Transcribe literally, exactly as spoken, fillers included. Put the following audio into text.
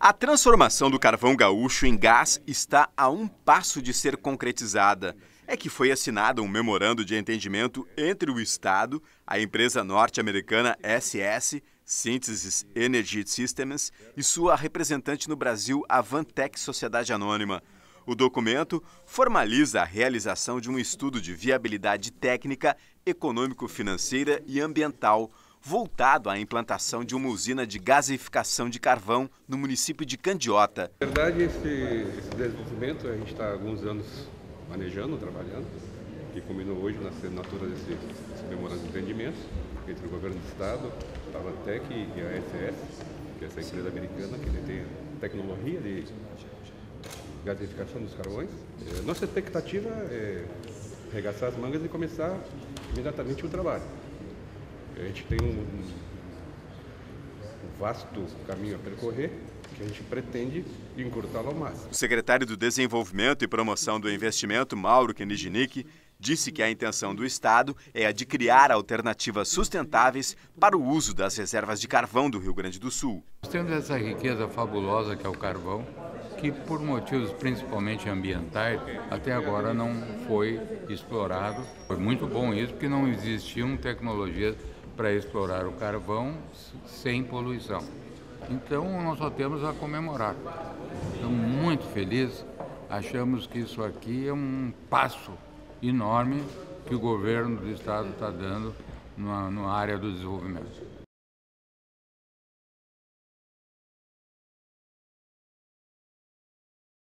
A transformação do carvão gaúcho em gás está a um passo de ser concretizada. É que foi assinado um memorando de entendimento entre o Estado, a empresa norte-americana S S, Synthesis Energy Systems, e sua representante no Brasil, a Vantec Sociedade Anônima. O documento formaliza a realização de um estudo de viabilidade técnica, econômico-financeira e ambiental, voltado à implantação de uma usina de gasificação de carvão no município de Candiota. Na verdade, esse, esse desenvolvimento a gente está há alguns anos manejando, trabalhando, que culminou hoje na assinatura desse, desse memorando de entendimento entre o governo do estado, a Vantec e a S S, que é essa empresa americana que detém tecnologia de gasificação dos carvões. É, nossa expectativa é arregaçar as mangas e começar imediatamente o trabalho. A gente tem um, um vasto caminho a percorrer que a gente pretende encurtá-lo ao máximo. O secretário do Desenvolvimento e Promoção do Investimento, Mauro Kniznik, disse que a intenção do Estado é a de criar alternativas sustentáveis para o uso das reservas de carvão do Rio Grande do Sul. Nós temos essa riqueza fabulosa que é o carvão, que por motivos principalmente ambientais, até agora não foi explorado. Foi muito bom isso, porque não existiam tecnologias para explorar o carvão sem poluição. Então nós só temos a comemorar. Estamos muito felizes, achamos que isso aqui é um passo enorme que o governo do estado está dando na, na área do desenvolvimento.